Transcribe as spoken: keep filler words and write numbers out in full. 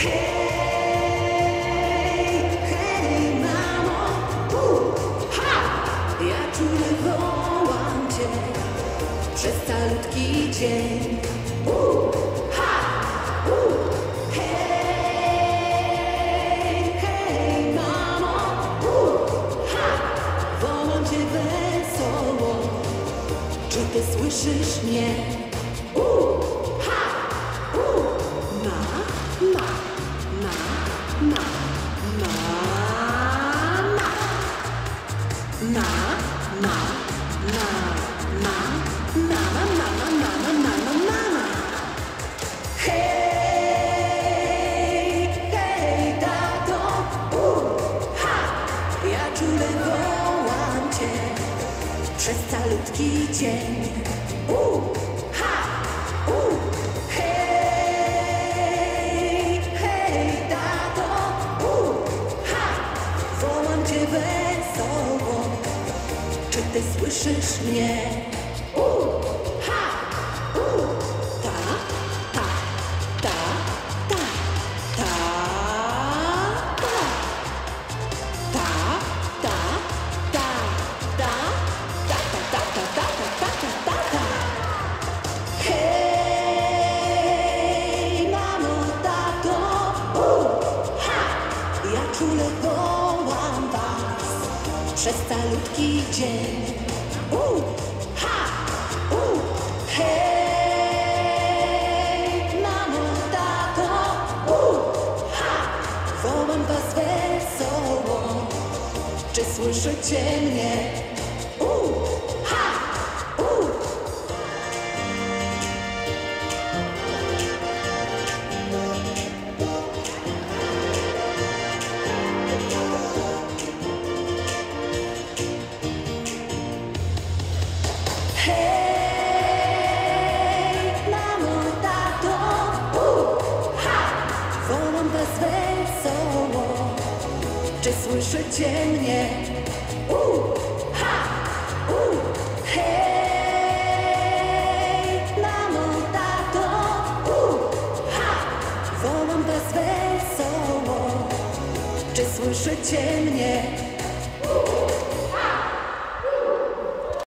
Hej, hej, mamo, uh, ha! Ja czule wołam cię przez calutki dzień. Uh, ha! Uh, hej, hej, mamo, uh, ha! Wołam cię wesoło, czy ty słyszysz mnie? Uh, ha! Uh, ma, ma, ma, ma, ma, ma, ma, ma, ma, ma, mama, mama, mama, mama, mama. Hej, hej, tato, uh, ha! Ja czule wołam cię przez calutki dzień. Uh, ha! Uh, hej, hej, tato, uh, ha! Wołam cię wesoło, czy ty słyszysz mnie? Uh, ha! Uh, ta, ta, ta, ta, ta, ta, ta, ta, ta, ta, ta, ta, ta, ta, ta, ta, ta, ta. Hej, mamo, tato, uh, ha! Ja czule wołam was przez calutki dzień. Uh, ha! Uh, hej, mamo, tato, uh, ha! Wołam was wesoło, czy słyszycie mnie? Uh, ha! Uh. Hej, mamo, tato, uh, ha! Wołam was wesoło, czy słyszycie mnie? Uh, ha! Uh, hej, mamo, tato, uh, ha! Wołam was wesoło, czy słyszycie mnie?